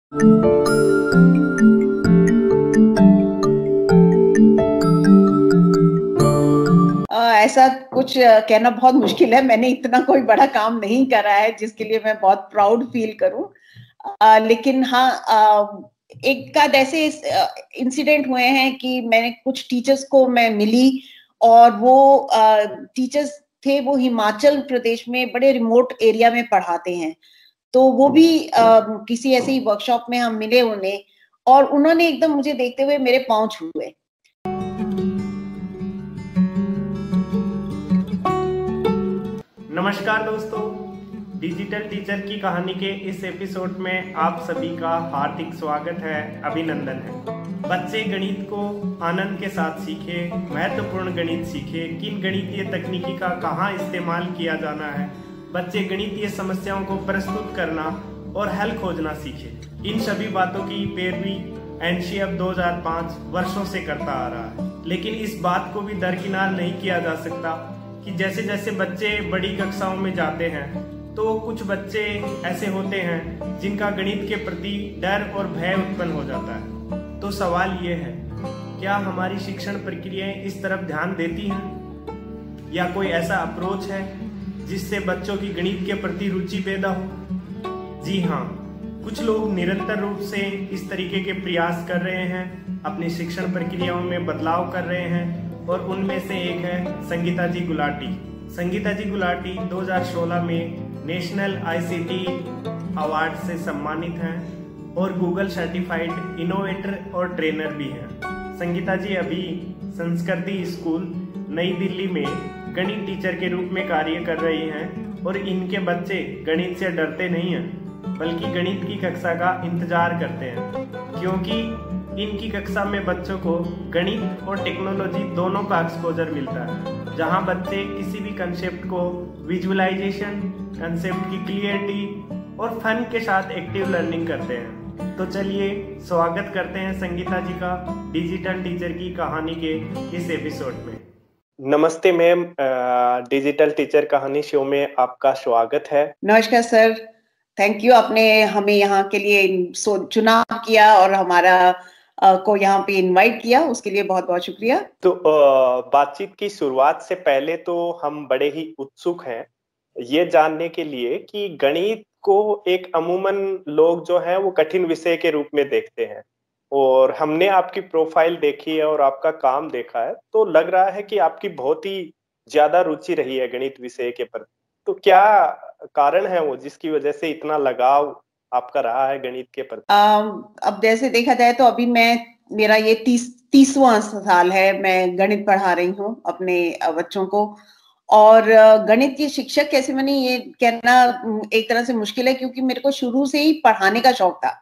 ऐसा कुछ कहना बहुत मुश्किल है। मैंने इतना कोई बड़ा काम नहीं करा है जिसके लिए मैं बहुत प्राउड फील करूं। लेकिन हाँ, एक आध ऐसे इंसिडेंट हुए हैं कि मैंने कुछ टीचर्स को मैं मिली और वो टीचर्स थे, वो हिमाचल प्रदेश में बड़े रिमोट एरिया में पढ़ाते हैं। तो वो भी किसी ऐसे ही वर्कशॉप में हम मिले उन्हें, और उन्होंने एकदम मुझे देखते हुए मेरे पाँव छुए। नमस्कार दोस्तों, डिजिटल टीचर की कहानी के इस एपिसोड में आप सभी का हार्दिक स्वागत है, अभिनंदन है। बच्चे गणित को आनंद के साथ सीखे, महत्वपूर्ण गणित सीखे, किन गणितीय तकनीकी का कहाँ इस्तेमाल किया जाना है, बच्चे गणितीय समस्याओं को प्रस्तुत करना और हल खोजना सीखे। इन सभी बातों की पैरवी एनसीएफ 2005 वर्षों से करता आ रहा है, लेकिन इस बात को भी दरकिनार नहीं किया जा सकता कि जैसे जैसे बच्चे बड़ी कक्षाओं में जाते हैं तो कुछ बच्चे ऐसे होते हैं जिनका गणित के प्रति डर और भय उत्पन्न हो जाता है। तो सवाल ये है, क्या हमारी शिक्षण प्रक्रियाएं इस तरफ ध्यान देती हैं, या कोई ऐसा अप्रोच है जिससे बच्चों की गणित के प्रति रुचि पैदा हो? जी हाँ, कुछ लोग निरंतर रूप से इस तरीके के प्रयास कर रहे हैं, अपनी शिक्षण प्रक्रियाओं में बदलाव कर रहे हैं, और उनमें से एक है संगीता जी गुलाटी। संगीता जी गुलाटी 2016 में नेशनल आईसीटी अवार्ड से सम्मानित हैं और गूगल सर्टिफाइड इनोवेटर और ट्रेनर भी हैं। संगीता जी अभी संस्कृति स्कूल नई दिल्ली में गणित टीचर के रूप में कार्य कर रही हैं, और इनके बच्चे गणित से डरते नहीं हैं बल्कि गणित की कक्षा का इंतजार करते हैं, क्योंकि इनकी कक्षा में बच्चों को गणित और टेक्नोलॉजी दोनों का एक्सपोजर मिलता है, जहां बच्चे किसी भी कंसेप्ट को विजुअलाइजेशन, कंसेप्ट की क्लियरिटी और फन के साथ एक्टिव लर्निंग करते हैं। तो चलिए स्वागत करते हैं संगीता जी का डिजिटल टीचर की कहानी के इस एपिसोड में। नमस्ते मैम, डिजिटल टीचर कहानी शो में आपका स्वागत है। नमस्कार सर, थैंक यू, आपने हमें यहाँ के लिए चुनाव किया और हमारा को यहाँ पे इनवाइट किया, उसके लिए बहुत बहुत शुक्रिया। तो बातचीत की शुरुआत से पहले तो हम बड़े ही उत्सुक हैं ये जानने के लिए कि गणित को एक अमूमन लोग जो है वो कठिन विषय के रूप में देखते हैं, और हमने आपकी प्रोफाइल देखी है और आपका काम देखा है, तो लग रहा है कि आपकी बहुत ही ज्यादा रुचि रही है गणित विषय के प्रति। तो क्या कारण है वो जिसकी वजह से इतना लगाव आपका रहा है गणित के प्रति? अब जैसे देखा जाए तो अभी मेरा ये 30वां साल है, मैं गणित पढ़ा रही हूँ अपने बच्चों को। और गणित की शिक्षक कैसे बनी ये कहना एक तरह से मुश्किल है, क्योंकि मेरे को शुरू से ही पढ़ाने का शौक था।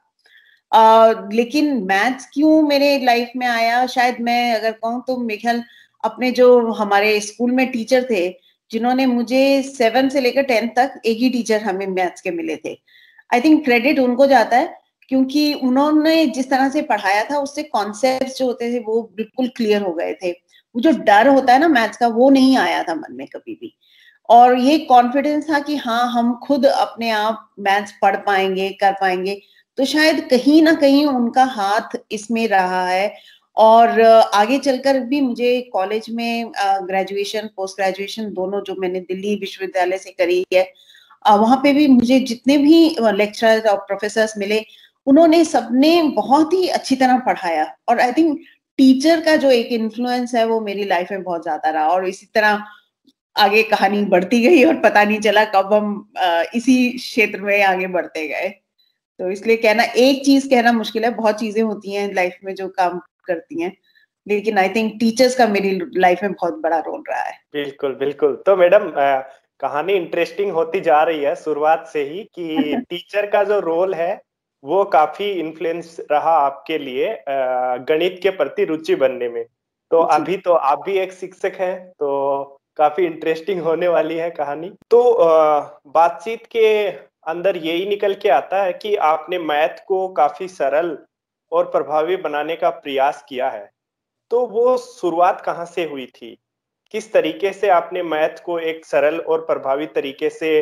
लेकिन मैथ्स क्यों मेरे लाइफ में आया, शायद मैं अगर कहूँ तो मेरे ख्याल अपने जो हमारे स्कूल में टीचर थे, जिन्होंने मुझे 7 से लेकर 10 तक एक ही टीचर हमें मैथ्स के मिले थे। आई थिंक क्रेडिट उनको जाता है, क्योंकि उन्होंने जिस तरह से पढ़ाया था उससे कॉन्सेप्ट्स जो होते थे वो बिल्कुल क्लियर हो गए थे। वो जो डर होता है ना मैथ्स का, वो नहीं आया था मन में कभी भी। और ये कॉन्फिडेंस था कि हाँ, हम खुद अपने आप मैथ्स पढ़ पाएंगे, कर पाएंगे। तो शायद कहीं ना कहीं उनका हाथ इसमें रहा है। और आगे चलकर भी मुझे कॉलेज में ग्रेजुएशन, पोस्ट ग्रेजुएशन दोनों जो मैंने दिल्ली विश्वविद्यालय से करी है, वहां पे भी मुझे जितने भी लेक्चरर्स और प्रोफेसर्स मिले, उन्होंने सबने बहुत ही अच्छी तरह पढ़ाया। और आई थिंक टीचर का जो एक इन्फ्लुएंस है वो मेरी लाइफ में बहुत ज्यादा रहा, और इसी तरह आगे कहानी बढ़ती गई और पता नहीं चला कब हम इसी क्षेत्र में आगे बढ़ते गए। तो इसलिए कहना, एक चीज कहना मुश्किल है, बहुत चीजें होती हैं लाइफ में जो काम करती हैं, लेकिन आई थिंक टीचर्स का मेरी लाइफ में बहुत बड़ा रोल रहा है। बिल्कुल बिल्कुल। तो मैडम, कहानी इंटरेस्टिंग होती जा रही है शुरुआत से ही कि टीचर का जो रोल है वो काफी इन्फ्लुएंस रहा आपके लिए गणित के प्रति रुचि बनने में। तो अभी तो आप भी एक शिक्षक हैं, तो काफी इंटरेस्टिंग होने वाली है कहानी। तो बातचीत के अंदर यही निकल के आता है कि आपने मैथ को काफी सरल और प्रभावी बनाने का प्रयास किया है। तो वो शुरुआत कहाँ से हुई थी? किस तरीके से आपने मैथ को एक सरल और प्रभावी तरीके से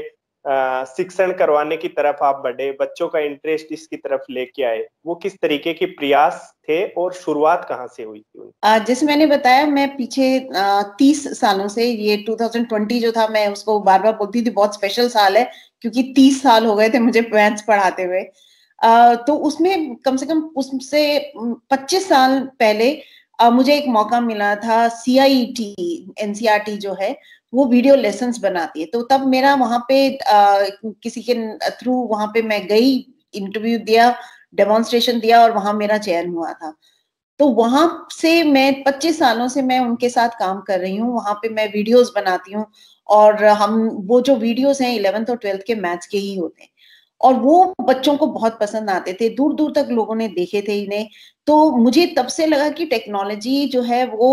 शिक्षण करवाने की तरफ आप बढ़े, बच्चों का इंटरेस्ट इसकी तरफ लेके आए, वो किस तरीके के प्रयास थे और शुरुआत कहाँ से हुई थी? जैसे मैंने बताया, मैं पीछे 30 सालों से, ये 2020 जो था, मैं उसको बार बार बोलती थी बहुत स्पेशल साल है, क्योंकि 30 साल हो गए थे मुझे मैथ्स पढ़ाते हुए। तो उसमें कम से कम उससे 25 साल पहले मुझे एक मौका मिला था। CIET NCERT जो है वो वीडियो लेसन्स बनाती है, तो तब मेरा वहां पे किसी के थ्रू वहां पे मैं गई, इंटरव्यू दिया, डेमोन्स्ट्रेशन दिया और वहां मेरा चयन हुआ था। तो वहां से मैं 25 सालों से मैं उनके साथ काम कर रही हूँ। वहां पे मैं वीडियोस बनाती हूँ और हम वो जो वीडियोस हैं 11th और 12th के मैथ्स के ही होते हैं, और वो बच्चों को बहुत पसंद आते थे, दूर दूर तक लोगों ने देखे थे इन्हें। तो मुझे तब से लगा कि टेक्नोलॉजी जो है वो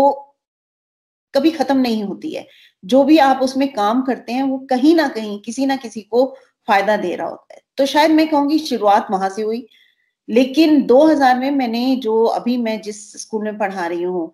कभी खत्म नहीं होती है। जो भी आप उसमें काम करते हैं वो कहीं ना कहीं किसी ना किसी को फायदा दे रहा होता है। तो शायद मैं कहूंगी शुरुआत वहां से हुई। लेकिन 2000 में मैंने, जो अभी मैं जिस स्कूल में पढ़ा रही हूँ,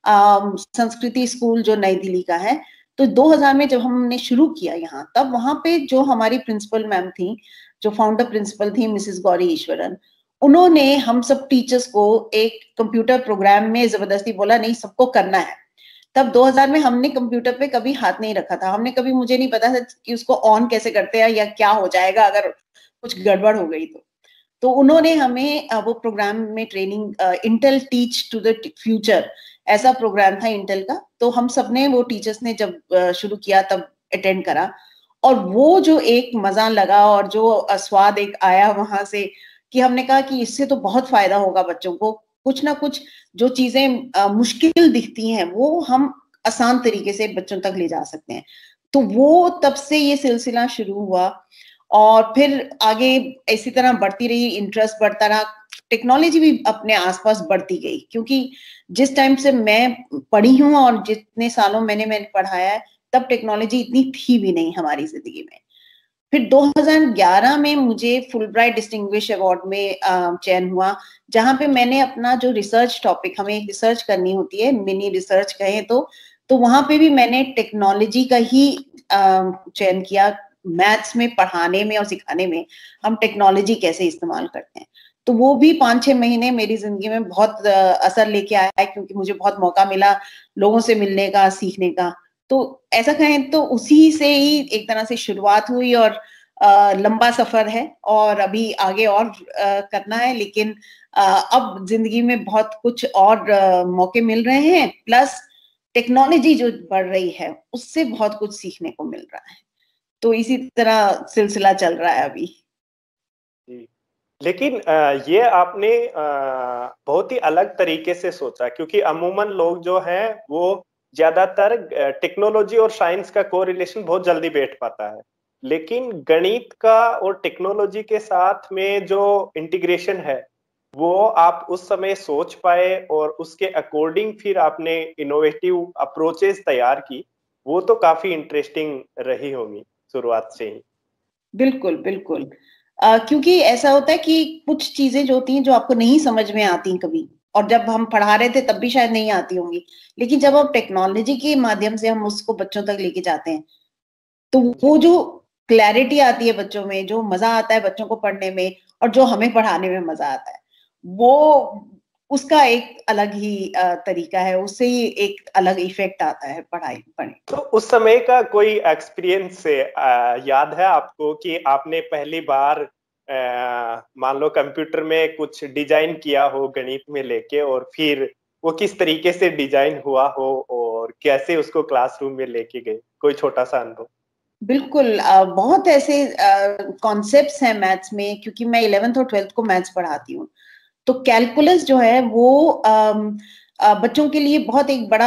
संस्कृति स्कूल जो नई दिल्ली का है, तो 2000 में जब हमने शुरू किया यहाँ, तब वहां पे जो हमारी प्रिंसिपल मैम थी, जो फाउंडर प्रिंसिपल थी, मिसेस गौरी ईश्वरन, उन्होंने हम सब टीचर्स को एक कंप्यूटर प्रोग्राम में जबरदस्ती बोला नहीं सबको करना है। तब 2000 में हमने कंप्यूटर पे कभी हाथ नहीं रखा था, हमने कभी, मुझे नहीं पता था कि उसको ऑन कैसे करते हैं या क्या हो जाएगा अगर कुछ गड़बड़ हो गई तो उन्होंने हमें वो प्रोग्राम में training, Intel teach to the future, ऐसा प्रोग्राम था इंटेल का। तो हम सब ने, वो टीचर्स ने जब शुरू किया तब अटेंड करा, और वो जो एक मजा लगा और जो स्वाद एक आया वहां से, कि हमने कहा कि इससे तो बहुत फायदा होगा बच्चों को, कुछ ना कुछ जो चीजें मुश्किल दिखती हैं वो हम आसान तरीके से बच्चों तक ले जा सकते हैं। तो वो तब से ये सिलसिला शुरू हुआ, और फिर आगे इसी तरह बढ़ती रही, इंटरेस्ट बढ़ता रहा, टेक्नोलॉजी भी अपने आसपास बढ़ती गई, क्योंकि जिस टाइम से मैं पढ़ी हूँ और जितने सालों मैंने पढ़ाया है, तब टेक्नोलॉजी इतनी थी भी नहीं हमारी जिंदगी में। फिर 2011 में मुझे फुलब्राइट डिस्टिंग्विश अवार्ड में चयन हुआ, जहां पे मैंने अपना जो रिसर्च टॉपिक, हमें एक रिसर्च करनी होती है, मिनी रिसर्च कहें तो वहां पे भी मैंने टेक्नोलॉजी का ही चयन किया। मैथ्स में पढ़ाने में और सिखाने में हम टेक्नोलॉजी कैसे इस्तेमाल करते हैं। तो वो भी 5-6 महीने मेरी जिंदगी में बहुत असर लेके आया है, क्योंकि मुझे बहुत मौका मिला लोगों से मिलने का, सीखने का। तो ऐसा कहें तो उसी से ही एक तरह से शुरुआत हुई, और लंबा सफर है और अभी आगे और करना है। लेकिन अब जिंदगी में बहुत कुछ और मौके मिल रहे हैं, प्लस टेक्नोलॉजी जो बढ़ रही है उससे बहुत कुछ सीखने को मिल रहा है। तो इसी तरह सिलसिला चल रहा है अभी। जी। लेकिन ये आपने बहुत ही अलग तरीके से सोचा, क्योंकि अमूमन लोग जो हैं वो ज्यादातर टेक्नोलॉजी और साइंस का कोरिलेशन बहुत जल्दी बैठ पाता है, लेकिन गणित का और टेक्नोलॉजी के साथ में जो इंटीग्रेशन है वो आप उस समय सोच पाए और उसके अकॉर्डिंग फिर आपने इनोवेटिव अप्रोचेस तैयार की, वो तो काफी इंटरेस्टिंग रही होगी शुरुआत से ही। बिल्कुल बिल्कुल। क्योंकि ऐसा होता है कि कुछ चीजें जो होती हैं जो आपको नहीं समझ में आती कभी, और जब हम पढ़ा रहे थे तब भी शायद नहीं आती होंगी, लेकिन जब हम टेक्नोलॉजी के माध्यम से हम उसको बच्चों तक लेके जाते हैं, तो वो जो क्लैरिटी आती है बच्चों में, जो मजा आता है बच्चों को पढ़ने में और जो हमें पढ़ाने में मजा आता है, वो उसका एक अलग ही तरीका है, उससे ही एक अलग इफेक्ट आता है पढ़ाई पढ़े। तो उस समय का कोई एक्सपीरियंस से याद है आपको कि आपने पहली बार मान लो कंप्यूटर में कुछ डिजाइन किया हो गणित में लेके, और फिर वो किस तरीके से डिजाइन हुआ हो और कैसे उसको क्लासरूम में लेके गए, कोई छोटा सा अनुभव? बिल्कुल। बहुत ऐसे कॉन्सेप्ट्स हैं मैथ्स में, क्योंकि मैं 11th और 12th को मैथ्स पढ़ाती हूँ। तो कैलकुलस जो है वो बच्चों के लिए बहुत एक बड़ा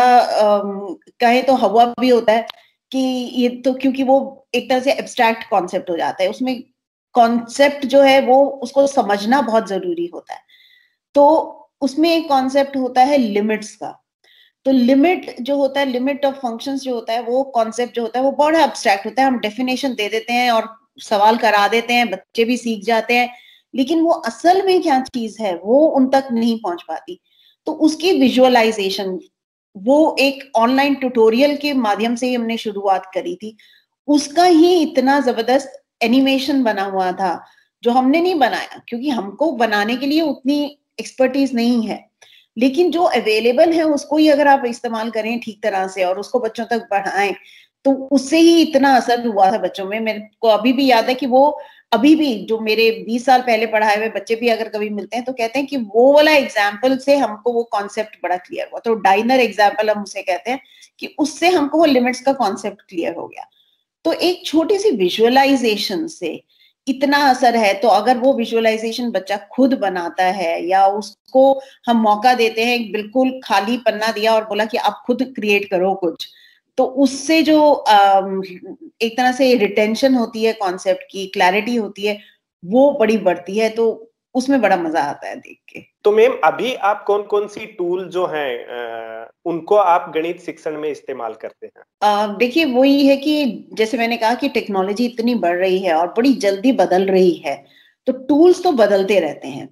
कहे तो हवा भी होता है कि ये तो, क्योंकि वो एक तरह से एब्स्ट्रैक्ट कॉन्सेप्ट हो जाता है, उसमें कॉन्सेप्ट जो है वो उसको समझना बहुत जरूरी होता है। तो उसमें एक कॉन्सेप्ट होता है लिमिट्स का। तो लिमिट जो होता है, लिमिट ऑफ फंक्शंस जो होता है, वो कॉन्सेप्ट जो होता है वो बड़ा एब्स्ट्रैक्ट होता है। हम डेफिनेशन दे देते हैं और सवाल करा देते हैं, बच्चे भी सीख जाते हैं, लेकिन वो असल में क्या चीज है वो उन तक नहीं पहुंच पाती। तो उसकी विजुअलाइजेशन, वो एक ऑनलाइन ट्यूटोरियल के माध्यम से ही हमने शुरुआत करी थी। उसका ही इतना जबरदस्त एनिमेशन बना हुआ था जो हमने नहीं बनाया, क्योंकि हमको बनाने के लिए उतनी एक्सपर्टीज नहीं है, लेकिन जो अवेलेबल है उसको ही अगर आप इस्तेमाल करें ठीक तरह से और उसको बच्चों तक बढ़ाएं, तो उससे ही इतना असर हुआ था बच्चों में। मेरे को अभी भी याद है कि वो अभी भी जो मेरे 20 साल पहले पढ़ाए हुए बच्चे भी अगर कभी मिलते हैं तो कहते हैं कि वो वाला एग्जाम्पल से हमको वो कॉन्सेप्ट बड़ा क्लियर हुआ। तो डाइनर एग्जाम्पल हम उसे कहते हैं कि उससे हमको वो लिमिट्स का कॉन्सेप्ट क्लियर हो गया। तो एक छोटी सी विजुअलाइजेशन से इतना असर है। तो अगर वो विजुअलाइजेशन बच्चा खुद बनाता है या उसको हम मौका देते हैं, बिल्कुल खाली पन्ना दिया और बोला कि आप खुद क्रिएट करो कुछ, तो उससे जो एक तरह से रिटेंशन होती है, कॉन्सेप्ट की क्लैरिटी होती है, वो बड़ी बढ़ती है। तो उसमें बड़ा मजा आता है देख के। तो मैम अभी आप कौन कौन सी टूल जो हैं उनको आप गणित शिक्षण में इस्तेमाल करते हैं? देखिए वही है कि जैसे मैंने कहा कि टेक्नोलॉजी इतनी बढ़ रही है और बड़ी जल्दी बदल रही है, तो टूल्स तो बदलते रहते हैं।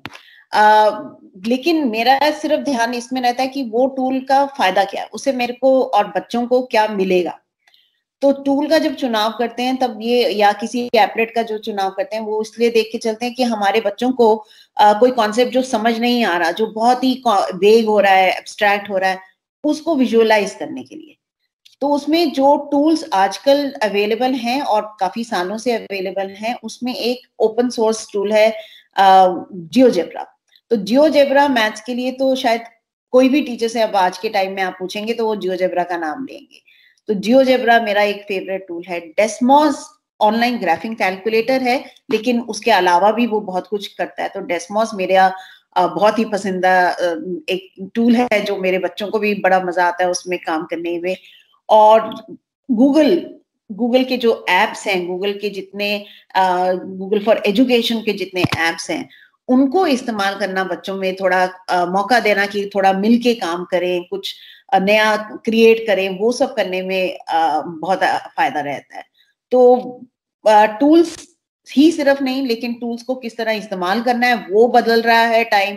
लेकिन मेरा सिर्फ ध्यान इसमें रहता है कि वो टूल का फायदा क्या है, उसे मेरे को और बच्चों को क्या मिलेगा। तो टूल का जब चुनाव करते हैं तब ये, या किसी एप्लेट का जो चुनाव करते हैं, वो इसलिए देख के चलते हैं कि हमारे बच्चों को कोई कॉन्सेप्ट जो समझ नहीं आ रहा, जो बहुत ही वेग हो रहा है, एब्स्ट्रैक्ट हो रहा है, उसको विजुअलाइज करने के लिए। तो उसमें जो टूल्स आजकल अवेलेबल हैं और काफी सालों से अवेलेबल हैं, उसमें एक ओपन सोर्स टूल है जियोजेब्रा। तो जियोजेब्रा मैथ्स के लिए तो शायद कोई भी टीचर से अब आज के टाइम में आप पूछेंगे तो वो जियोजेब्रा का नाम लेंगे। तो जियोजेब्रा मेरा एक फेवरेट टूल है। डेस्मोस ऑनलाइन ग्राफिंग कैलकुलेटर है, लेकिन उसके अलावा भी वो बहुत कुछ करता है। तो डेस्मोस मेरा बहुत ही पसंदीदा एक टूल है, जो मेरे बच्चों को भी बड़ा मजा आता है उसमें काम करने में। और गूगल गूगल के जो एप्स हैं, गूगल के जितने गूगल फॉर एजुकेशन के जितने एप्स हैं, उनको इस्तेमाल करना, बच्चों में थोड़ा मौका देना कि थोड़ा मिलके काम करें, कुछ नया क्रिएट करें, वो सब करने में बहुत फायदा रहता है। तो टूल्स ही सिर्फ नहीं, लेकिन टूल्स को किस तरह इस्तेमाल करना है वो बदल रहा है टाइम।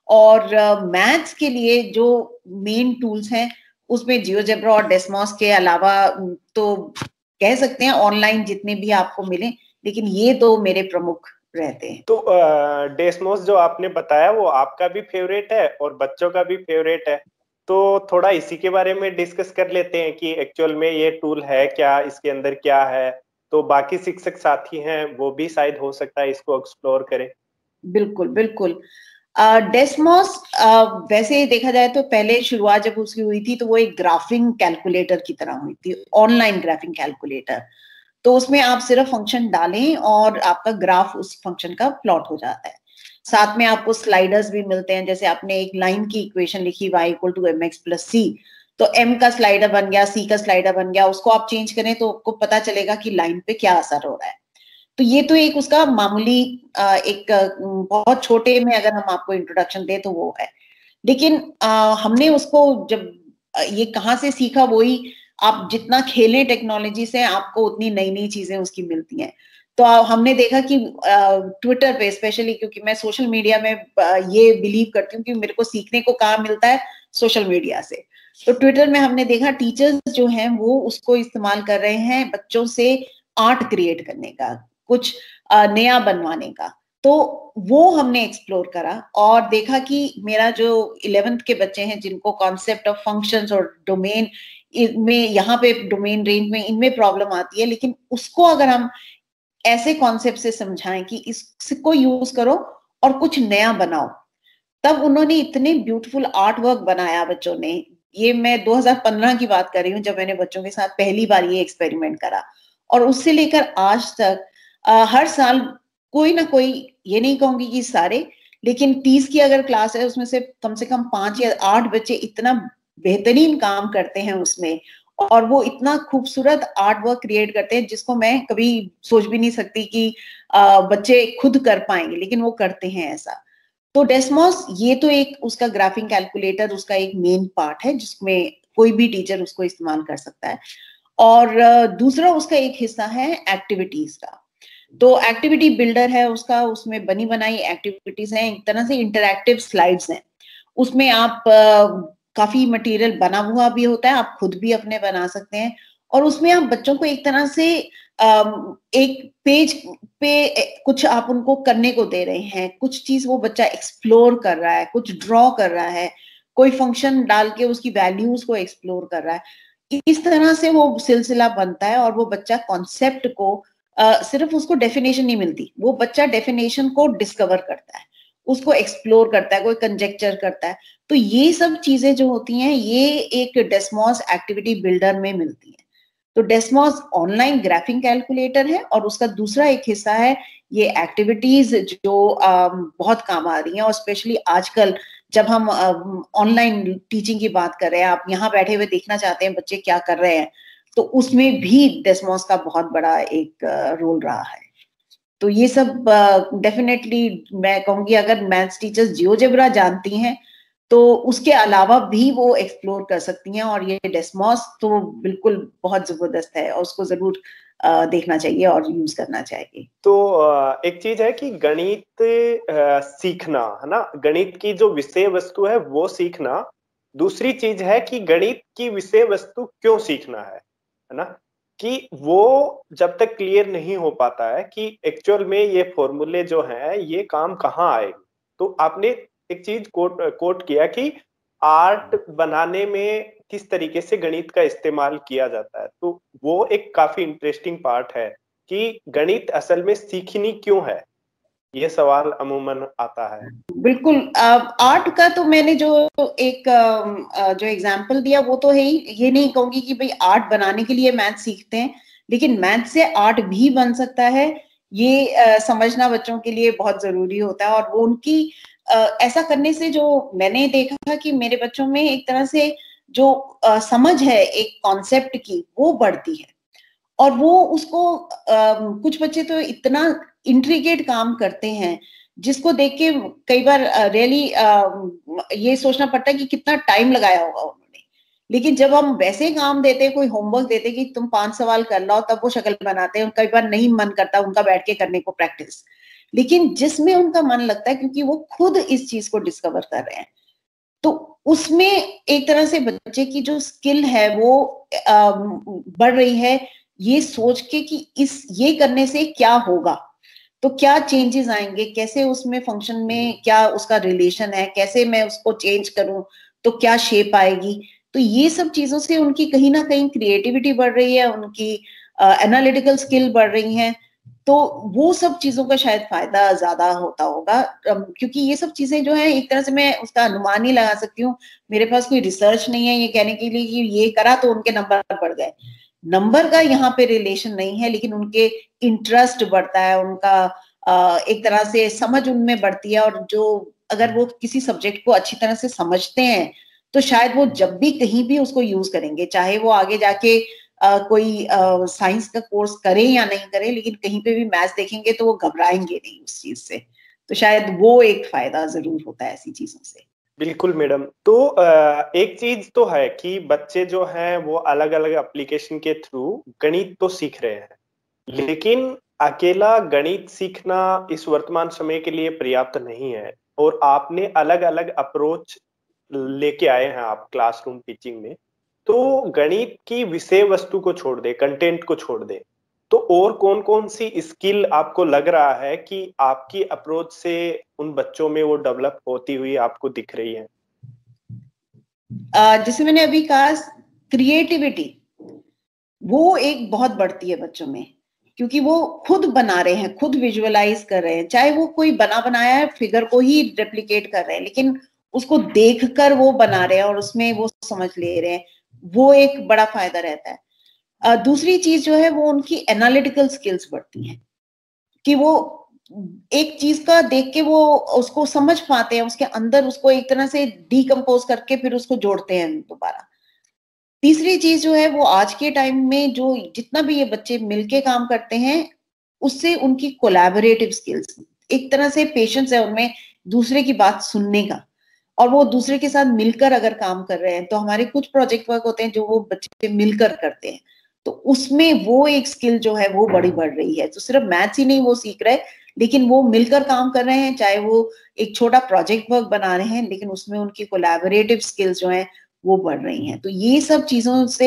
और मैथ्स के लिए जो मेन टूल्स हैं, उसमें जियोजेब्रा और डेस्मोस के अलावा तो कह सकते हैं ऑनलाइन जितने भी आपको मिले, लेकिन ये दो मेरे प्रमुख रहते हैं। तो डेस्मोस जो आपने बताया वो आपका भी फेवरेट है और बच्चों का भी फेवरेट है, तो थोड़ा इसी के बारे में डिस्कस कर लेते हैं कि एक्चुअल में ये टूल है क्या, इसके अंदर क्या है, तो बाकी शिक्षक साथी हैं वो भी शायद हो सकता है इसको एक्सप्लोर करें। बिल्कुल बिल्कुल। डेस्मोस वैसे देखा जाए तो पहले शुरुआत जब उसकी हुई थी तो वो एक ग्राफिंग कैलकुलेटर की तरह हुई थी, ऑनलाइन ग्राफिंग कैलकुलेटर। तो उसमें आप सिर्फ फंक्शन डालें और आपका ग्राफ उस फंक्शन का प्लॉट हो जाता है। साथ में आपको स्लाइडर्स भी मिलते हैं, जैसे आपने एक लाइन की इक्वेशन लिखी y equal to mx plus c, तो m का स्लाइडर बन गया, c का स्लाइडर बन गया, उसको आप चेंज करें तो आपको पता चलेगा कि लाइन पे क्या असर हो रहा है। तो ये तो एक उसका मामूली एक बहुत छोटे में अगर हम आपको इंट्रोडक्शन दे तो वो है। लेकिन हमने उसको जब ये कहाँ से सीखा, वही आप जितना खेलें टेक्नोलॉजी से, आपको उतनी नई नई चीजें उसकी मिलती हैं। तो हमने देखा कि ट्विटर पे स्पेशली, क्योंकि मैं सोशल मीडिया में ये बिलीव करती हूँ कि मेरे को सीखने को कहाँ मिलता है, सोशल मीडिया से। तो ट्विटर में हमने देखा टीचर्स जो हैं वो उसको इस्तेमाल कर रहे हैं बच्चों से आर्ट क्रिएट करने का, कुछ नया बनवाने का। तो वो हमने एक्सप्लोर करा और देखा कि मेरा जो 11th के बच्चे हैं जिनको कॉन्सेप्ट ऑफ फंक्शंस और डोमेन में, यहाँ पे डोमेन रेंज में इनमें प्रॉब्लम आती है, लेकिन उसको अगर हम ऐसे कॉन्सेप्ट से समझाएं कि इसको यूज करो और कुछ नया बनाओ, तब उन्होंने इतने ब्यूटीफुल आर्ट वर्क बनाया बच्चों ने। ये मैं 2015 की बात कर रही हूँ जब मैंने बच्चों के साथ पहली बार ये एक्सपेरिमेंट करा, और उससे लेकर आज तक हर साल कोई ना कोई, ये नहीं कहूंगी कि सारे, लेकिन 30 की अगर क्लास है उसमें से कम 5 या 8 बच्चे इतना बेहतरीन काम करते हैं उसमें, और वो इतना खूबसूरत आर्ट वर्क क्रिएट करते हैं जिसको मैं कभी सोच भी नहीं सकती कि बच्चे खुद कर पाएंगे, लेकिन वो करते हैं ऐसा। तो डेस्मोस ये तो एक उसका ग्राफिंग कैलकुलेटर, उसका एक मेन पार्ट है जिसमें कोई भी टीचर उसको इस्तेमाल कर सकता है। और दूसरा उसका एक हिस्सा है एक्टिविटीज का। तो एक्टिविटी बिल्डर है उसका, उसमें बनी बनाई एक्टिविटीज हैं, एक तरह से इंटरैक्टिव स्लाइड्स हैं। उसमें आप काफी मटेरियल बना हुआ भी होता है, आप खुद भी अपने बना सकते हैं, और उसमें आप बच्चों को एक तरह से एक पेज पे कुछ आप उनको करने को दे रहे हैं, कुछ चीज वो बच्चा एक्सप्लोर कर रहा है, कुछ ड्रॉ कर रहा है, कोई फंक्शन डाल के उसकी वैल्यूज को एक्सप्लोर कर रहा है। इस तरह से वो सिलसिला बनता है और वो बच्चा कॉन्सेप्ट को सिर्फ उसको डेफिनेशन नहीं मिलती, वो बच्चा डेफिनेशन को डिस्कवर करता है, उसको एक्सप्लोर करता है, कोई कंजेक्चर करता है। तो ये सब चीजें जो होती हैं ये एक डेस्मॉस एक्टिविटी बिल्डर में मिलती है। तो डेस्मॉस ऑनलाइन ग्राफिंग कैलकुलेटर है और उसका दूसरा एक हिस्सा है ये एक्टिविटीज जो बहुत काम आ रही हैं, और स्पेशली आजकल जब हम ऑनलाइन टीचिंग की बात कर रहे हैं, आप यहाँ बैठे हुए देखना चाहते हैं बच्चे क्या कर रहे हैं, तो उसमें भी डेस्मॉस का बहुत बड़ा एक रोल रहा है। तो ये सब डेफिनेटली मैं कहूंगी अगर मैथ्स टीचर्स जियोजेब्रा जानती हैं तो उसके अलावा भी वो एक्सप्लोर कर सकती हैं, और ये डेस्मॉस तो बिल्कुल बहुत जबरदस्त है और उसको जरूर देखना चाहिए और यूज करना चाहिए। तो एक चीज है कि गणित सीखना है ना, गणित की जो विषय वस्तु है वो सीखना, दूसरी चीज है कि गणित की विषय वस्तु क्यों सीखना है ना, कि वो जब तक क्लियर नहीं हो पाता है कि एक्चुअल में ये फॉर्मूले जो हैं ये काम कहाँ आएंगे। तो आपने एक चीज कोट किया कि आर्ट बनाने में किस तरीके से गणित का इस्तेमाल किया जाता है, तो वो एक काफी इंटरेस्टिंग पार्ट है कि गणित असल में सीखनी क्यों है, ये सवाल अमूमन आता है। बिल्कुल, आर्ट का तो मैंने जो एक जो एग्जांपल दिया वो तो है ही, ये नहीं कहूंगी कि भाई आर्ट बनाने के लिए मैथ सीखते हैं, लेकिन मैथ से आर्ट भी बन सकता है, ये समझना बच्चों के लिए बहुत जरूरी होता है। और वो उनकी ऐसा करने से जो मैंने देखा कि मेरे बच्चों में एक तरह से जो समझ है एक कॉन्सेप्ट की वो बढ़ती है, और वो उसको कुछ बच्चे तो इतना इंट्रिकेट काम करते हैं जिसको देख के कई बार रियली ये सोचना पड़ता है कि कितना टाइम लगाया होगा उन्होंने। लेकिन जब हम वैसे काम देते, कोई होमवर्क देते कि तुम 5 सवाल कर लो, तब वो शक्ल बनाते हैं। कई बार नहीं मन करता उनका बैठ के करने को प्रैक्टिस, लेकिन जिसमें उनका मन लगता है क्योंकि वो खुद इस चीज को डिस्कवर कर रहे हैं, तो उसमें एक तरह से बच्चे की जो स्किल है वो बढ़ रही है, ये सोच के कि ये करने से क्या होगा, तो क्या चेंजेस आएंगे, कैसे उसमें फंक्शन में क्या उसका रिलेशन है, कैसे मैं उसको चेंज करूं तो क्या शेप आएगी। तो ये सब चीजों से उनकी कहीं ना कहीं क्रिएटिविटी बढ़ रही है, उनकी एनालिटिकल स्किल बढ़ रही है। तो वो सब चीजों का शायद फायदा ज्यादा होता होगा, क्योंकि ये सब चीजें जो है एक तरह से मैं उसका अनुमान ही लगा सकती हूँ। मेरे पास कोई रिसर्च नहीं है ये कहने के लिए कि ये करा तो उनके नंबर बढ़ गए, नंबर का यहाँ पे रिलेशन नहीं है, लेकिन उनके इंटरेस्ट बढ़ता है, उनका एक तरह से समझ उनमें बढ़ती है। और जो अगर वो किसी सब्जेक्ट को अच्छी तरह से समझते हैं तो शायद वो जब भी कहीं भी उसको यूज करेंगे, चाहे वो आगे जाके कोई साइंस का कोर्स करें या नहीं करें, लेकिन कहीं पे भी मैथ्स देखेंगे तो वो घबराएंगे नहीं उस चीज से। तो शायद वो एक फायदा जरूर होता है ऐसी चीजों से। बिल्कुल मैडम। तो एक चीज तो है कि बच्चे जो हैं वो अलग अलग एप्लीकेशन के थ्रू गणित तो सीख रहे हैं, लेकिन अकेला गणित सीखना इस वर्तमान समय के लिए पर्याप्त नहीं है, और आपने अलग अलग अप्रोच लेके आए हैं आप क्लासरूम टीचिंग में। तो गणित की विषय वस्तु को छोड़ दे, कंटेंट को छोड़ दे, तो और कौन कौन सी स्किल आपको लग रहा है कि आपकी अप्रोच से उन बच्चों में वो डेवलप होती हुई आपको दिख रही है? जैसे मैंने अभी कहा, क्रिएटिविटी वो एक बहुत बढ़ती है बच्चों में, क्योंकि वो खुद बना रहे हैं, खुद विजुअलाइज कर रहे हैं, चाहे वो कोई बना बनाया फिगर को ही रेप्लिकेट कर रहे हैं, लेकिन उसको देखकर वो बना रहे हैं और उसमें वो समझ ले रहे हैं, वो एक बड़ा फायदा रहता है। दूसरी चीज जो है वो उनकी एनालिटिकल स्किल्स बढ़ती हैं, कि वो एक चीज का देख के वो उसको समझ पाते हैं, उसके अंदर उसको एक तरह से डीकम्पोज करके फिर उसको जोड़ते हैं दोबारा। तीसरी चीज जो है वो आज के टाइम में जो जितना भी ये बच्चे मिलके काम करते हैं उससे उनकी कोलैबोरेटिव स्किल्स, एक तरह से पेशेंस है उनमें दूसरे की बात सुनने का, और वो दूसरे के साथ मिलकर अगर काम कर रहे हैं, तो हमारे कुछ प्रोजेक्ट वर्क होते हैं जो वो बच्चे मिलकर करते हैं, तो उसमें वो एक स्किल जो है वो बड़ी बढ़ रही है। तो सिर्फ मैथ्स ही नहीं वो सीख रहे, लेकिन वो मिलकर काम कर रहे हैं, चाहे वो एक छोटा प्रोजेक्ट वर्क बना रहे हैं, लेकिन उसमें उनकी कोलैबोरेटिव स्किल्स जो है वो बढ़ रही हैं। तो ये सब चीजों से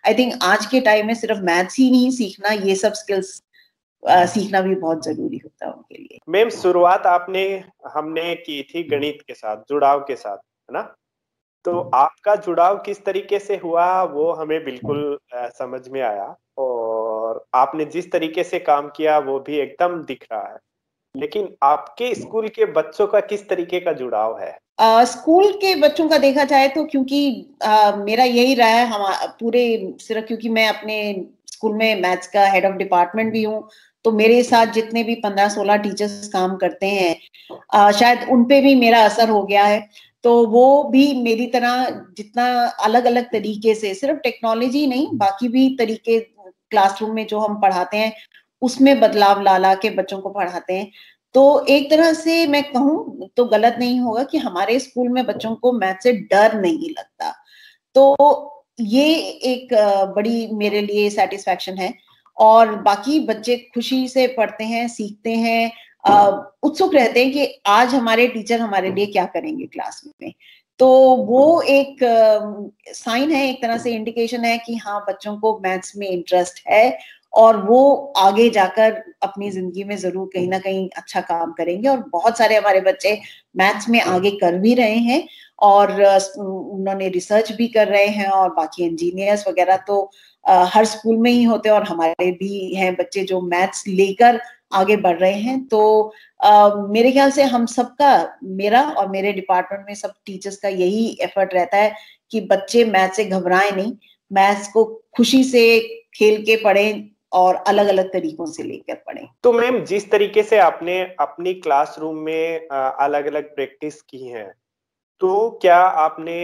आई थिंक आज के टाइम में सिर्फ मैथ्स ही नहीं सीखना, ये सब स्किल्स सीखना भी बहुत जरूरी होता है उनके लिए। मैम शुरुआत हमने की थी गणित के साथ, जुड़ाव के साथ, है ना? तो आपका जुड़ाव किस तरीके से हुआ वो हमें बिल्कुल समझ में आया, और आपने जिस तरीके से काम किया वो भी एकदम दिख रहा है। लेकिन आपके स्कूल के बच्चों का किस तरीके का जुड़ाव है? स्कूल के बच्चों का देखा जाए तो, क्योंकि मेरा यही रहा है, हम पूरे सिर्फ क्योंकि मैं अपने स्कूल में मैथ्स का हेड ऑफ डिपार्टमेंट भी हूँ, तो मेरे साथ जितने भी 15-16 टीचर्स काम करते हैं, शायद उन पे भी मेरा असर हो गया है। तो वो भी मेरी तरह जितना अलग अलग तरीके से, सिर्फ टेक्नोलॉजी नहीं, बाकी भी तरीके क्लासरूम में जो हम पढ़ाते हैं उसमें बदलाव ला ला के बच्चों को पढ़ाते हैं। तो एक तरह से मैं कहूँ तो गलत नहीं होगा कि हमारे स्कूल में बच्चों को मैथ से डर नहीं लगता। तो ये एक बड़ी मेरे लिए सेटिस्फैक्शन है, और बाकी बच्चे खुशी से पढ़ते हैं, सीखते हैं, उत्सुक रहते हैं कि आज हमारे टीचर हमारे लिए क्या करेंगे क्लास में। तो वो एक साइन है, एक तरह से इंडिकेशन है कि हाँ, बच्चों को मैथ्स में इंटरेस्ट है और वो आगे जाकर अपनी जिंदगी में जरूर कहीं ना कहीं अच्छा काम करेंगे। और बहुत सारे हमारे बच्चे मैथ्स में आगे कर भी रहे हैं, और उन्होंने रिसर्च भी कर रहे हैं, और बाकी इंजीनियर्स वगैरह तो हर स्कूल में ही होते हैं, और हमारे भी हैं बच्चे जो मैथ्स लेकर आगे बढ़ रहे हैं। तो मेरे ख्याल से हम सबका, मेरा और मेरे डिपार्टमेंट में सब टीचर्स का यही एफर्ट रहता है कि बच्चे मैथ्स से घबराएं नहीं, मैथ्स को खुशी से खेल के पढ़ें और अलग अलग तरीकों से लेकर पढ़ें। तो मैम जिस तरीके से आपने अपनी क्लासरूम में अलग अलग प्रैक्टिस की है, तो क्या आपने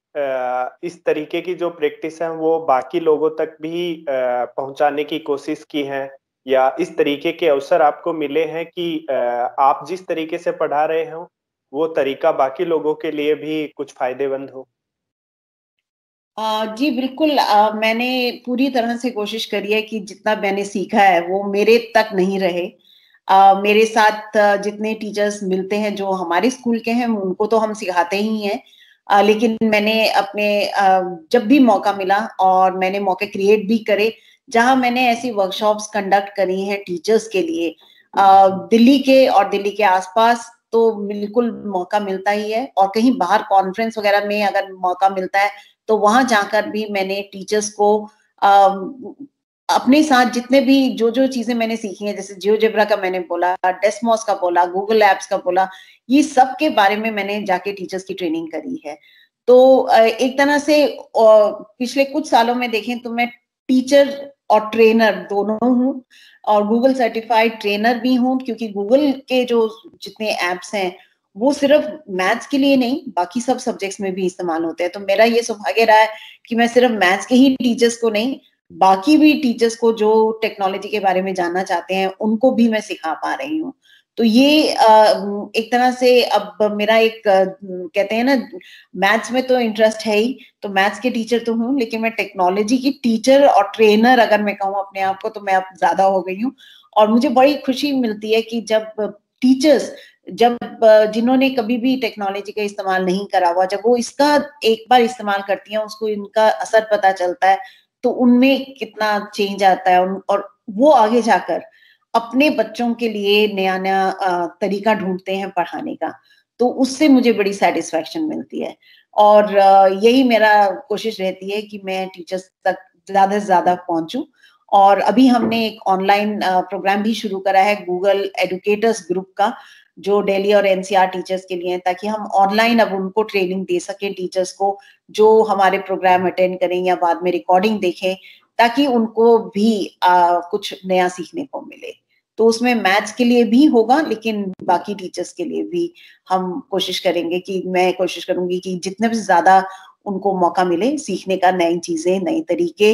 इस तरीके की जो प्रैक्टिस है वो बाकी लोगों तक भी पहुंचाने की कोशिश की है, या इस तरीके के अवसर आपको मिले हैं कि आप जिस तरीके से पढ़ा रहे हो वो तरीका बाकी लोगों के लिए भी कुछ फायदेमंद हो? जी बिल्कुल, मैंने पूरी तरह से कोशिश करी है कि जितना मैंने सीखा है वो मेरे तक नहीं रहे। मेरे साथ जितने टीचर्स मिलते हैं जो हमारे स्कूल के हैं उनको तो हम सिखाते ही हैं, लेकिन मैंने अपने जब भी मौका मिला और मैंने मौके क्रिएट भी करे, जहां मैंने ऐसी वर्कशॉप्स कंडक्ट करी हैं टीचर्स के लिए, दिल्ली के और दिल्ली के आसपास तो बिल्कुल मौका मिलता ही है, और कहीं बाहर कॉन्फ्रेंस वगैरह में अगर मौका मिलता है तो वहां जाकर भी मैंने टीचर्स को अपने साथ जितने भी जो जो चीजें मैंने सीखी हैं, जैसे जियोजेब्रा का मैंने बोला, डेस्मोस का बोला, गूगल एप्स का बोला, ये सब के बारे में मैंने जाके टीचर्स की ट्रेनिंग करी है। तो एक तरह से पिछले कुछ सालों में देखें तो मैं टीचर और ट्रेनर दोनों हूँ, और गूगल सर्टिफाइड ट्रेनर भी हूँ, क्योंकि गूगल के जो जितने एप्स हैं वो सिर्फ मैथ्स के लिए नहीं, बाकी सब सब्जेक्ट्स में भी इस्तेमाल होते हैं। तो मेरा ये सौभाग्य रहा है कि मैं सिर्फ मैथ्स के ही टीचर्स को नहीं, बाकी भी टीचर्स को जो टेक्नोलॉजी के बारे में जानना चाहते हैं उनको भी मैं सिखा पा रही हूँ। तो ये एक तरह से अब मेरा एक कहते हैं ना, मैथ्स में तो इंटरेस्ट है ही, तो मैथ्स के टीचर तो हूँ, लेकिन मैं टेक्नोलॉजी की टीचर और ट्रेनर अगर मैं कहूँ अपने आप को, तो मैं अब ज्यादा हो गई हूँ। और मुझे बड़ी खुशी मिलती है कि जब टीचर्स, जब जिन्होंने कभी भी टेक्नोलॉजी का इस्तेमाल नहीं करा हुआ, जब वो इसका एक बार इस्तेमाल करती हैं, उसको इनका असर पता चलता है, तो उनमें कितना चेंज आता है, और वो आगे जाकर अपने बच्चों के लिए नया नया तरीका ढूंढते हैं पढ़ाने का। तो उससे मुझे बड़ी सेटिस्फेक्शन मिलती है, और यही मेरा कोशिश रहती है कि मैं टीचर्स तक ज्यादा से ज्यादा पहुंचूं। और अभी हमने एक ऑनलाइन प्रोग्राम भी शुरू करा है गूगल एडुकेटर्स ग्रुप का, जो दिल्ली और एनसीआर टीचर्स के लिए है, ताकि हम ऑनलाइन अब उनको ट्रेनिंग दे सकें टीचर्स को, जो हमारे प्रोग्राम अटेंड करें या बाद में रिकॉर्डिंग देखें, ताकि उनको भी कुछ नया सीखने को मिले। तो उसमें मैथ्स के लिए भी होगा, लेकिन बाकी टीचर्स के लिए भी हम कोशिश करेंगे कि मैं कोशिश करूंगी कि जितने भी ज्यादा उनको मौका मिले सीखने का, नई चीजें, नए तरीके,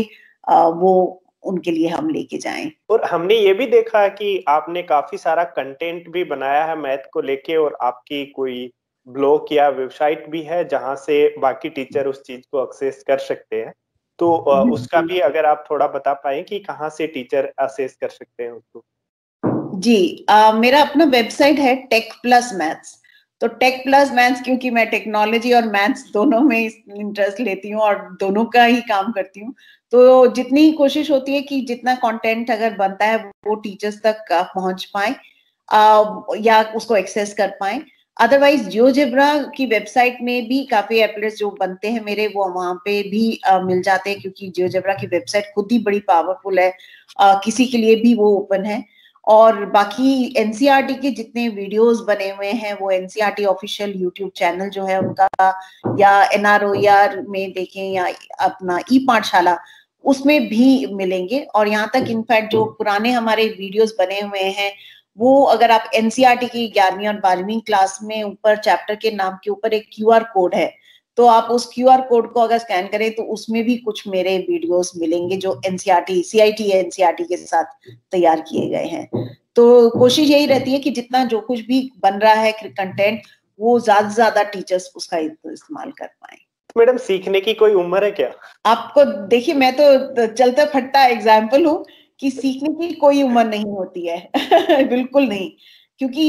वो उनके लिए हम लेके जाएं। और हमने ये भी देखा कि आपने काफी सारा कंटेंट भी बनाया है मैथ को लेके, और आपकी कोई ब्लॉग या वेबसाइट भी है जहां से बाकी टीचर उस चीज को एक्सेस कर सकते हैं। तो उसका भी अगर आप थोड़ा बता पाए कि कहाँ से टीचर एक्सेस कर सकते हैं उसको। जी, मेरा अपना वेबसाइट है टेक प्लस मैथ्स। तो टेक प्लस मैथ्स, क्योंकि मैं टेक्नोलॉजी और मैथ्स दोनों में इंटरेस्ट लेती हूँ और दोनों का ही काम करती हूँ, तो जितनी कोशिश होती है कि जितना कंटेंट अगर बनता है वो टीचर्स तक पहुंच पाए या उसको एक्सेस कर पाए। अदरवाइज जियोजेब्रा की वेबसाइट में भी काफी एप्लेट्स जो बनते हैं मेरे, वो वहां पे भी मिल जाते हैं, क्योंकि जियोजेब्रा की वेबसाइट खुद ही बड़ी पावरफुल है, किसी के लिए भी वो ओपन है। और बाकी एनसीईआरटी के जितने वीडियोस बने हुए हैं वो एनसीईआरटी ऑफिशियल यूट्यूब चैनल जो है उनका, या एनआरओईआर में देखें या अपना ई पाठशाला, उसमें भी मिलेंगे। और यहाँ तक इनफैक्ट जो पुराने हमारे वीडियोस बने हुए हैं वो अगर आप एनसीईआरटी की 11वीं और 12वीं क्लास में ऊपर चैप्टर के नाम के ऊपर एक क्यूआर कोड है, तो आप उस क्यूआर कोड को अगर स्कैन करें तो उसमें भी कुछ मेरे वीडियोस मिलेंगे जो एनसीईआरटी सीआईटी एनसीईआरटी के साथ तैयार किए गए हैं। तो कोशिश यही रहती है कि जितना जो कुछ भी बन रहा है कंटेंट, वो ज्यादा से ज्यादा टीचर्स उसका इस्तेमाल कर पाए। मैडम, सीखने की कोई उम्र है क्या? आपको देखिए, मैं तो चलता फटता एग्जाम्पल हूँ कि सीखने की कोई उम्र नहीं होती है बिल्कुल नहीं, क्योंकि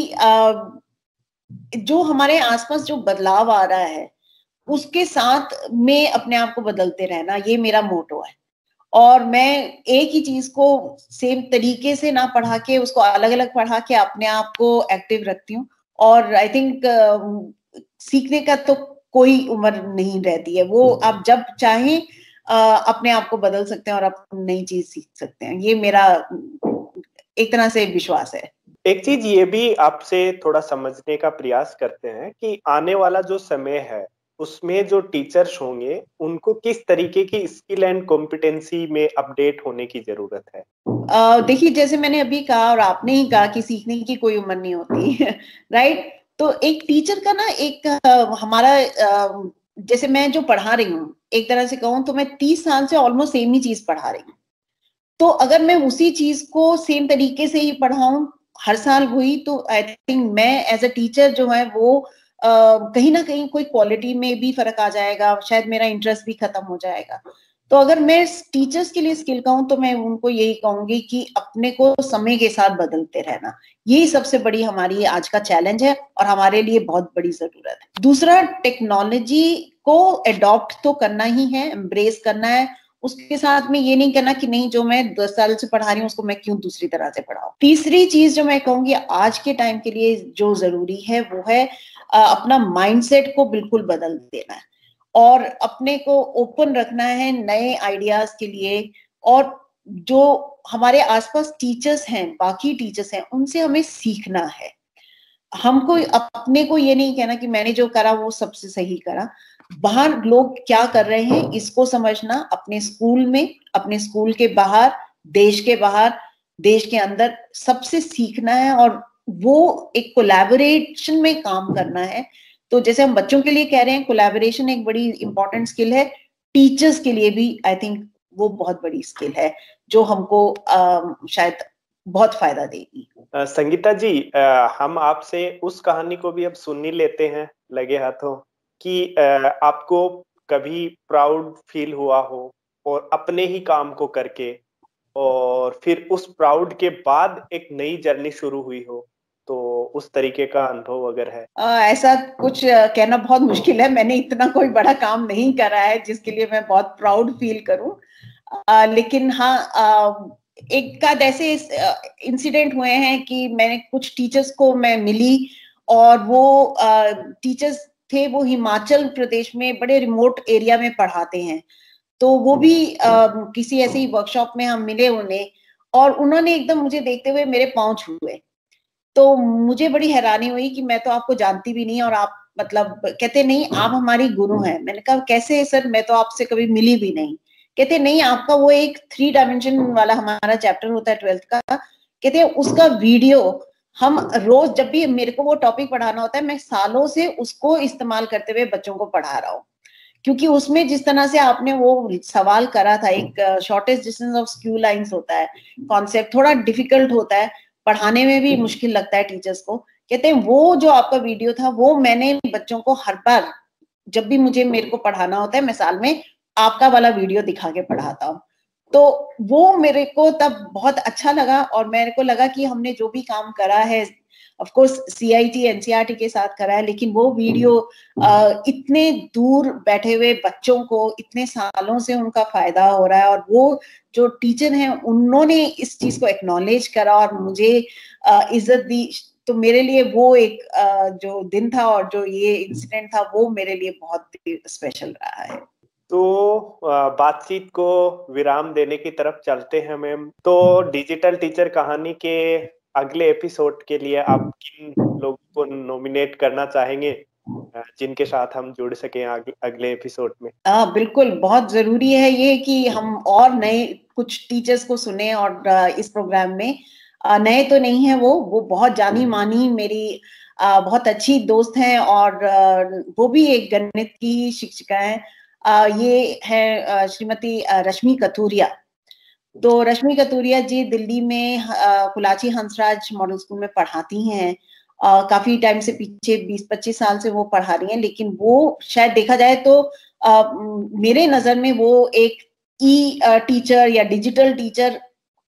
जो हमारे आसपास जो बदलाव आ रहा है उसके साथ में अपने आप को बदलते रहना, ये मेरा मोटो है। और मैं एक ही चीज को सेम तरीके से ना पढ़ा के उसको अलग अलग पढ़ा के अपने आप को एक्टिव रखती हूँ। और आई थिंक सीखने का तो कोई उम्र नहीं रहती है, वो आप जब चाहें अपने आप को बदल सकते हैं और आप नई चीज सीख सकते हैं, ये मेरा एक तरह से विश्वास है। एक चीज ये भी आपसे थोड़ा समझने का प्रयास करते हैं कि आने वाला जो समय है उसमें जो टीचर्स होंगे उनको किस तरीके की स्किल एंड कॉम्पिटेंसी में अपडेट होने की जरूरत है। देखिए, जैसे मैंने अभी कहा और आपने ही कहा कि सीखने की कोई उम्र नहीं होती राइट। तो एक टीचर का ना एक हमारा जैसे मैं जो पढ़ा रही हूँ, एक तरह से कहूँ तो मैं 30 साल से ऑलमोस्ट सेम ही चीज पढ़ा रही हूँ। तो अगर मैं उसी चीज को सेम तरीके से ही पढ़ाऊं हर साल हुई, तो आई थिंक मैं एज अ टीचर जो है वो कहीं ना कहीं कोई क्वालिटी में भी फर्क आ जाएगा, शायद मेरा इंटरेस्ट भी खत्म हो जाएगा। तो अगर मैं टीचर्स के लिए स्किल कहूँ तो मैं उनको यही कहूंगी कि अपने को समय के साथ बदलते रहना, यही सबसे बड़ी हमारी आज का चैलेंज है और हमारे लिए बहुत बड़ी जरूरत है। दूसरा, टेक्नोलॉजी को अडॉप्ट तो करना ही है, एम्ब्रेस करना है, उसके साथ में ये नहीं करना कि नहीं जो मैं 10 साल से पढ़ा रही हूँ उसको मैं क्यों दूसरी तरह से पढ़ाऊं। तीसरी चीज जो मैं कहूंगी आज के टाइम के लिए जो जरूरी है वो है अपना माइंडसेट को बिल्कुल बदल देना है और अपने को ओपन रखना है नए आइडियाज के लिए। और जो हमारे आसपास टीचर्स हैं, बाकी टीचर्स हैं, उनसे हमें सीखना है। हमको अपने को ये नहीं कहना कि मैंने जो करा वो सबसे सही करा, बाहर लोग क्या कर रहे हैं इसको समझना, अपने स्कूल में, अपने स्कूल के बाहर, देश के बाहर, देश के अंदर सबसे सीखना है और वो एक कोलैबोरेशन में काम करना है। तो जैसे हम बच्चों के लिए कह रहे हैं कोलैबोरेशन एक बड़ी इंपॉर्टेंट स्किल है, टीचर्स के लिए भी आई थिंक वो बहुत बड़ी स्किल है जो हमको शायद बहुत फायदा देगी। संगीता जी, हम आपसे उस कहानी को भी अब सुन ही लेते हैं लगे हाथों कि आपको कभी प्राउड फील हुआ हो और अपने ही काम को करके, और फिर उस प्राउड के बाद एक नई जर्नी शुरू हुई हो, तो उस तरीके का अनुभव अगर है। ऐसा कुछ कहना बहुत मुश्किल है, मैंने इतना कोई बड़ा काम नहीं करा है जिसके लिए मैं बहुत प्राउड फील करूं। लेकिन हाँ, एक आध ऐसे इंसिडेंट हुए हैं कि मैंने कुछ टीचर्स को मैं मिली और वो टीचर्स थे, वो हिमाचल प्रदेश में बड़े रिमोट एरिया में पढ़ाते हैं। तो वो भी किसी ऐसे ही वर्कशॉप में हम मिले उन्हें और उन्होंने एकदम मुझे देखते हुए मेरे पांव छुए। तो मुझे बड़ी हैरानी हुई कि मैं तो आपको जानती भी नहीं और आप मतलब कहते नहीं आप हमारी गुरु हैं। मैंने कहा कैसे सर, मैं तो आपसे कभी मिली भी नहीं। कहते नहीं, आपका वो एक 3 डायमेंशन वाला हमारा चैप्टर होता है 12th का, कहते हैं उसका वीडियो हम रोज जब भी मेरे को वो टॉपिक पढ़ाना होता है मैं सालों से उसको इस्तेमाल करते हुए बच्चों को पढ़ा रहा हूँ। क्योंकि उसमें जिस तरह से आपने वो सवाल करा था, एक shortest distance of skew lines होता है, कॉन्सेप्ट थोड़ा डिफिकल्ट होता है, पढ़ाने में भी मुश्किल लगता है टीचर्स को। कहते हैं वो जो आपका वीडियो था वो मैंने बच्चों को हर बार जब भी मेरे को पढ़ाना होता है मैं साल में आपका वाला वीडियो दिखा के पढ़ाता हूँ। तो वो मेरे को तब बहुत अच्छा लगा और मेरे को लगा कि हमने जो भी काम करा है ऑफ कोर्स CIT NCERT के साथ करा है, लेकिन वो वीडियो इतने दूर बैठे हुए बच्चों को इतने सालों से उनका फायदा हो रहा है, और वो जो टीचर हैं उन्होंने इस चीज को एक्नॉलेज करा और मुझे इज्जत दी। तो मेरे लिए वो एक जो दिन था और जो ये इंसिडेंट था वो मेरे लिए बहुत स्पेशल रहा है। तो बातचीत को विराम देने की तरफ चलते हैं मैम। तो डिजिटल टीचर कहानी के अगले एपिसोड के लिए आप किन लोगों को नॉमिनेट करना चाहेंगे जिनके साथ हम जुड़ सके अगले एपिसोड में? बिल्कुल, बहुत जरूरी है ये कि हम और नए कुछ टीचर्स को सुने, और इस प्रोग्राम में नए तो नहीं है वो बहुत जानी मानी मेरी बहुत अच्छी दोस्त हैं, और वो भी एक गणित की शिक्षिका हैं। ये है श्रीमती रश्मि कथूरिया। तो रश्मि कथूरिया जी दिल्ली में कुलाची हंसराज मॉडल स्कूल में पढ़ाती हैं। काफी टाइम से, पीछे 20-25 साल से वो पढ़ा रही हैं, लेकिन वो शायद देखा जाए तो मेरे नजर में वो एक टीचर या डिजिटल टीचर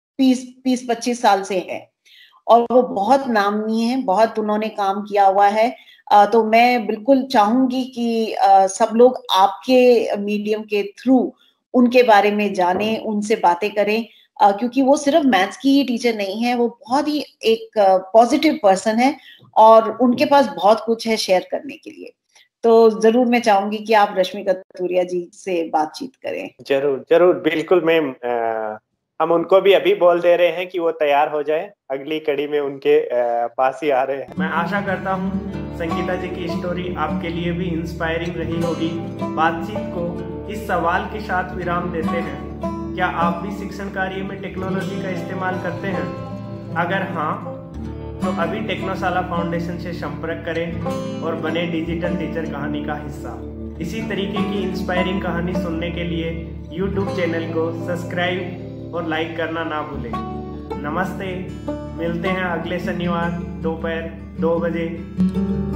20-25 साल से है, और वो बहुत नामी है, बहुत उन्होंने काम किया हुआ है। तो मैं बिल्कुल चाहूंगी कि सब लोग आपके मीडियम के थ्रू उनके बारे में जाने, उनसे बातें करें, क्योंकि वो सिर्फ मैथ्स की ही टीचर नहीं है, वो बहुत ही एक पॉजिटिव पर्सन है और उनके पास बहुत कुछ है शेयर करने के लिए। तो जरूर मैं चाहूंगी कि आप रश्मि कथूरिया जी से बातचीत करें। जरूर जरूर, बिल्कुल मैम। हम उनको भी अभी बोल दे रहे हैं कि वो तैयार हो जाए, अगली कड़ी में उनके पास ही आ रहे हैं। मैं आशा करता हूँ संगीता जी की स्टोरी आपके लिए भी इंस्पायरिंग रही होगी। बातचीत को इस सवाल के साथ विराम देते हैं, क्या आप भी शिक्षण कार्य में टेक्नोलॉजी का इस्तेमाल करते हैं? अगर हाँ, तो अभी टेक्नोशाला फाउंडेशन से संपर्क करें और बने डिजिटल टीचर कहानी का हिस्सा। इसी तरीके की इंस्पायरिंग कहानी सुनने के लिए YouTube चैनल को सब्सक्राइब और लाइक करना ना भूलें। नमस्ते, मिलते हैं अगले शनिवार दोपहर 2 बजे।